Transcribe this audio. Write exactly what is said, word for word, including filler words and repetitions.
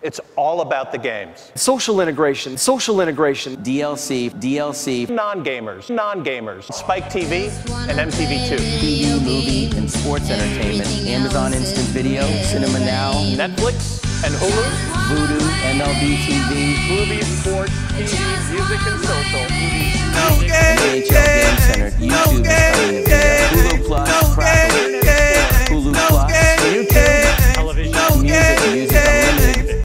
It's all about the games. Social integration, social integration. D L C, D L C. Non-gamers, non-gamers. Spike T V and M T V two. T V, movie, and sports entertainment. Amazon Instant Video, Cinema Now. Netflix and Hulu. Vudu, M L B T V. Movies, sports, T V, music, and social. No game, N H L Game Center, YouTube.